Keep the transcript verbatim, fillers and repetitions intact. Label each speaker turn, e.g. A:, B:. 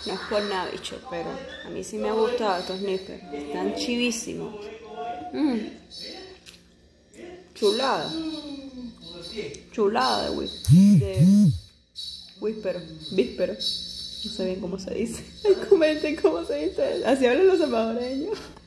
A: No es por nada, bicho, pero a mí sí me ha gustado estos snippers. Están chivísimos. Mm. Chulada. Chulada de whisper. De whisper. Víspero. No sé bien cómo se dice. Comenten cómo se dice. Así hablan los salvadoreños.